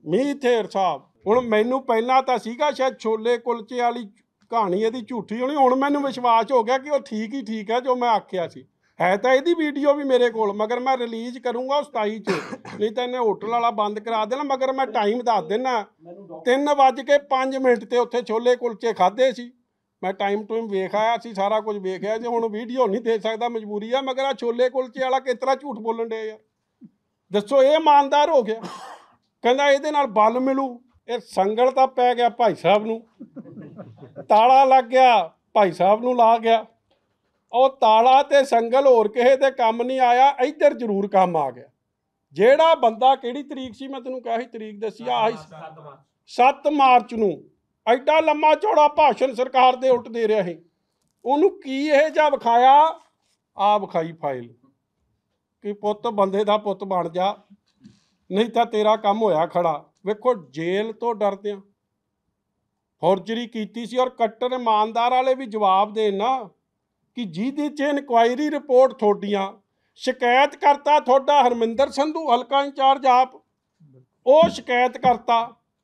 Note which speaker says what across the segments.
Speaker 1: ਮੀਥੇਰ ਸਾਹਿਬ। ਹੁਣ ਮੈਨੂੰ ਪਹਿਲਾਂ ਤਾਂ ਸੀਗਾ ਸ਼ਾਇਦ ਛੋਲੇ ਕੁਲਚੇ ਵਾਲੀ ਕਹਾਣੀ ਇਹਦੀ ਝੂਠੀ ਹੋਣੀ, ਹੁਣ ਮੈਨੂੰ ਵਿਸ਼ਵਾਸ ਹੋ ਗਿਆ ਕਿ ਉਹ ਠੀਕ ਹੀ ਠੀਕ ਹੈ ਜੋ ਮੈਂ ਆਖਿਆ ਸੀ। ਹੈ ਤਾਂ ਇਹਦੀ ਵੀਡੀਓ ਵੀ ਮੇਰੇ ਕੋਲ, ਮਗਰ ਮੈਂ ਰਿਲੀਜ਼ ਕਰੂੰਗਾ 27 'ਚ, ਨਹੀਂ ਤਾਂ ਇਹਨੇ ਹੋਟਲ ਵਾਲਾ ਬੰਦ ਕਰਾ ਦੇਣਾ। ਮਗਰ ਮੈਂ ਟਾਈਮ ਦੱਸ ਦਿੰਦਾ, 3:05 ਤੇ ਉੱਥੇ ਛੋਲੇ ਕੁਲਚੇ ਖਾਧੇ ਸੀ। ਮੈਂ ਟਾਈਮ ਟੂਮ ਵੇਖ ਆਇਆ ਸੀ, ਸਾਰਾ ਕੁਝ ਵੇਖਿਆ ਜੀ। ਹੁਣ ਵੀਡੀਓ ਨਹੀਂ ਦੇ ਸਕਦਾ, ਮਜਬੂਰੀ ਆ। ਮਗਰ ਆ ਛੋਲੇ ਕੁਲਚੇ ਵਾਲਾ ਕਿਸ ਤਰ੍ਹਾਂ ਝੂਠ ਬੋਲਣ ਡੇ ਯਾਰ, ਦੱਸੋ। ਇਹ ਇਮਾਨਦਾਰ ਹੋ ਗਿਆ, ਕਹਿੰਦਾ ਇਹਦੇ ਨਾਲ ਬਲ ਮਿਲੂ। ਇਹ ਸੰਗਲ ਤਾਂ ਪੈ ਗਿਆ ਭਾਈ ਸਾਹਿਬ ਨੂੰ, ਤਾਲਾ ਲੱਗ ਗਿਆ ਭਾਈ ਸਾਹਿਬ ਨੂੰ ਲਾ ਗਿਆ। ਉਹ ਤਾਲਾ ਤੇ ਸੰਗਲ ਹੋਰ ਕਿਸੇ ਦੇ ਕੰਮ ਨਹੀਂ ਆਇਆ, ਇੱਧਰ ਜ਼ਰੂਰ ਕੰਮ ਆ ਗਿਆ। ਜਿਹੜਾ ਬੰਦਾ, ਕਿਹੜੀ ਤਰੀਕ ਸੀ ਮੈਂ ਤੈਨੂੰ ਕਿਹਾ ਸੀ, ਤਰੀਕ ਦੱਸੀ ਆ 7 ਮਾਰਚ ਨੂੰ, ਐਡਾ ਲੰਮਾ ਚੌੜਾ ਭਾਸ਼ਣ ਸਰਕਾਰ ਦੇ ਉਲਟ ਦੇ ਰਿਹਾ ਸੀ। ਉਹਨੂੰ ਕੀ ਇਹ ਜਿਹਾ ਵਿਖਾਇਆ, ਆ ਵਿਖਾਈ ਫਾਈਲ ਕਿ ਪੁੱਤ ਬੰਦੇ ਦਾ ਪੁੱਤ ਬਣ ਜਾ, ਨਹੀਂ ਤਾਂ ਤੇਰਾ ਕੰਮ ਹੋਇਆ ਖੜਾ। ਵੇਖੋ, ਜੇਲ੍ਹ ਤੋਂ ਡਰਦੇ ਆ, ਫੌਰਜਰੀ ਕੀਤੀ ਸੀ। ਔਰ ਕੱਟੜ ਇਮਾਨਦਾਰ ਵਾਲੇ ਵੀ ਜਵਾਬ ਦੇਣ ਨਾ ਕਿ ਜਿਹਦੇ 'ਚ ਇਨਕੁਆਇਰੀ ਰਿਪੋਰਟ ਤੁਹਾਡੀਆਂ, ਸ਼ਿਕਾਇਤ ਕਰਤਾ ਤੁਹਾਡਾ ਹਰਮਿੰਦਰ ਸੰਧੂ ਹਲਕਾ ਇੰਚਾਰਜ ਆਪ, ਉਹ ਸ਼ਿਕਾਇਤ ਕਰਤਾ,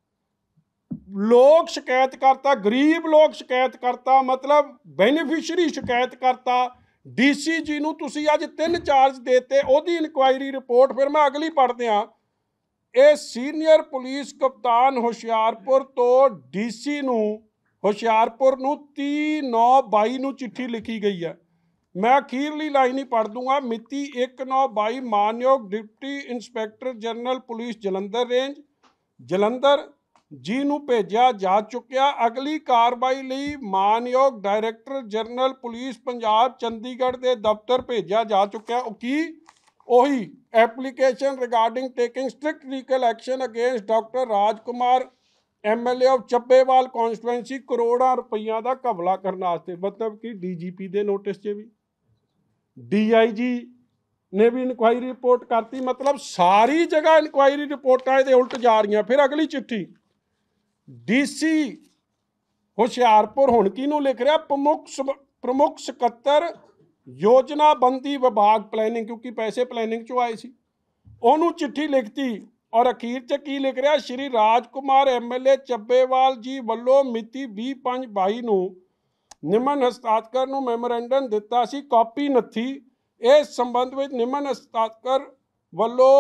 Speaker 1: ਲੋਕ ਸ਼ਿਕਾਇਤ ਕਰਤਾ, ਗਰੀਬ ਲੋਕ ਸ਼ਿਕਾਇਤ ਕਰਤਾ, ਮਤਲਬ ਬੈਨੀਫਿਸ਼ਰੀ ਸ਼ਿਕਾਇਤ ਕਰਤਾ। DCG ਨੂੰ ਤੁਸੀਂ ਅੱਜ 3 ਚਾਰਜ ਦੇਤੇ, ਉਹਦੀ ਇਨਕੁਆਇਰੀ ਰਿਪੋਰਟ। ਫਿਰ ਮੈਂ ਅਗਲੀ ਪੜ੍ਹਦੇ ਹਾਂ। ਇਹ ਸੀਨੀਅਰ ਪੁਲਿਸ ਕਪਤਾਨ ਹੁਸ਼ਿਆਰਪੁਰ ਤੋਂ DC ਨੂੰ, ਹੁਸ਼ਿਆਰਪੁਰ ਨੂੰ 30/9/22 ਨੂੰ ਚਿੱਠੀ ਲਿਖੀ ਗਈ ਹੈ। ਮੈਂ ਅਖੀਰਲੀ ਲਾਈਨ ਹੀ ਪੜ੍ਹ ਦੂੰਗਾ। ਮਿਤੀ 1/9/22 ਮਾਨਯੋਗ deputy inspector general police Jalandhar range Jalandhar ji ਨੂੰ ਭੇਜਿਆ ਜਾ ਚੁੱਕਿਆ। ਅਗਲੀ ਕਾਰਵਾਈ ਲਈ ਮਾਨਯੋਗ director general police Punjab Chandigarh ਦੇ ਦਫ਼ਤਰ ਭੇਜਿਆ ਜਾ ਚੁੱਕਿਆ। ਉਹ ਕੀ, ਉਹੀ application regarding taking strict legal action against doctor Rajkumar MLA of Chabbewal constituency, ਕਰੋੜਾਂ ਰੁਪਈਆਂ ਦਾ ਘਪਲਾ ਕਰਨ ਵਾਸਤੇ। ਮਤਲਬ ਕਿ DGP ਦੇ ਨੋਟਿਸ 'ਚ ਵੀ, DIG ਨੇ ਵੀ ਇਨਕੁਆਇਰੀ ਰਿਪੋਰਟ ਕਰਤੀ। ਮਤਲਬ ਸਾਰੀ ਜਗ੍ਹਾ ਇਨਕੁਆਇਰੀ ਰਿਪੋਰਟਾਂ ਇਹਦੇ ਉਲਟ ਜਾ ਰਹੀਆਂ। ਫਿਰ ਅਗਲੀ ਚਿੱਠੀ DC ਹੁਸ਼ਿਆਰਪੁਰ ਹੁਣ ਕਿਹਨੂੰ ਲਿਖ ਰਿਹਾ, ਪ੍ਰਮੁੱਖ ਸਕੱਤਰ ਯੋਜਨਾਬੰਦੀ ਵਿਭਾਗ ਪਲੈਨਿੰਗ, ਕਿਉਂਕਿ ਪੈਸੇ ਪਲੈਨਿੰਗ 'ਚੋਂ ਆਏ ਸੀ, ਉਹਨੂੰ ਚਿੱਠੀ ਲਿਖਤੀ। ਔਰ ਅਖੀਰ 'ਚ ਕੀ ਲਿਖ ਰਿਹਾ, ਸ਼੍ਰੀ ਰਾਜਕੁਮਾਰ MLA ਚੱਬੇਵਾਲ ਜੀ ਵੱਲੋਂ ਮਿਤੀ 20/5/22 ਨੂੰ ਨਿਮਨ ਹਸਤਾਖਰ ਨੂੰ ਮੈਮੋਰੈਂਡਮ ਦਿੱਤਾ ਸੀ, ਕਾਪੀ ਨੱਥੀ। ਇਸ ਸੰਬੰਧ ਵਿੱਚ ਨਿਮਨ ਹਸਤਾਖਰ ਵੱਲੋਂ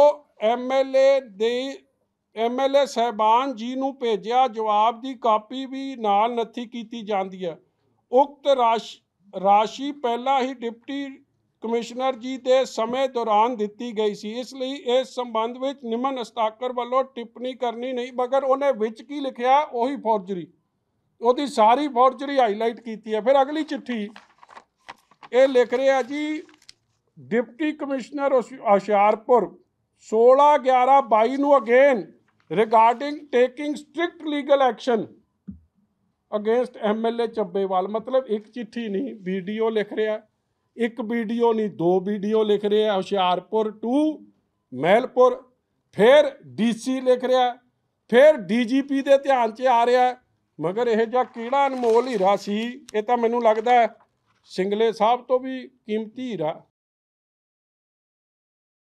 Speaker 1: MLA ਸਾਹਿਬਾਨ ਜੀ ਨੂੰ ਭੇਜਿਆ ਜਵਾਬ ਦੀ ਕਾਪੀ ਵੀ ਨਾਲ ਨੱਥੀ ਕੀਤੀ ਜਾਂਦੀ ਹੈ। ਉਕਤ ਰਾਸ਼ੀ ਪਹਿਲਾਂ ਹੀ ਡਿਪਟੀ ਕਮਿਸ਼ਨਰ ਜੀ ਦੇ ਸਮੇਂ ਦੌਰਾਨ ਦਿੱਤੀ ਗਈ ਸੀ, ਇਸ ਲਈ ਇਸ ਸੰਬੰਧ ਵਿੱਚ ਨਿਮਨ ਹਸਤਾਖਰ ਵੱਲੋਂ ਟਿੱਪਣੀ ਕਰਨੀ ਨਹੀਂ। ਮਗਰ ਉਹਨੇ ਵਿੱਚ ਕੀ ਲਿਖਿਆ, ਉਹੀ ਫੌਰਜਰੀ, ਉਹਦੀ ਸਾਰੀ ਫੌਰਜਰੀ ਹਾਈਲਾਈਟ ਕੀਤੀ ਹੈ। ਫਿਰ ਅਗਲੀ ਚਿੱਠੀ ਇਹ ਲਿਖ ਰਿਹਾ ਜੀ, ਡਿਪਟੀ ਕਮਿਸ਼ਨਰ ਹੁਸ਼ਿਆਰਪੁਰ 16/11/22 ਨੂੰ again regarding taking strict legal action against MLA Chabbewal. ਮਤਲਬ ਇੱਕ ਚਿੱਠੀ ਨਹੀਂ, ਵੀਡੀਓ ਲਿਖ ਰਿਹਾ, ਇੱਕ ਵੀਡੀਓ ਨਹੀਂ 2 ਵੀਡੀਓ ਲਿਖ ਰਿਹਾ। ਹੁਸ਼ਿਆਰਪੁਰ ਟੂ ਮਹਿਲਪੁਰ, ਫਿਰ DC ਲਿਖ ਰਿਹਾ, ਫਿਰ DGP ਦੇ ਧਿਆਨ 'ਚ ਆ ਰਿਹਾ। ਮਗਰ ਇਹ ਜਿਹਾ ਕਿਹੜਾ ਅਨਮੋਲ ਹੀਰਾ ਸੀ, ਇਹ ਤਾਂ ਮੈਨੂੰ ਲੱਗਦਾ ਸਿੰਗਲੇ ਸਾਹਿਬ ਤੋਂ ਵੀ ਕੀਮਤੀ ਹੀਰਾ।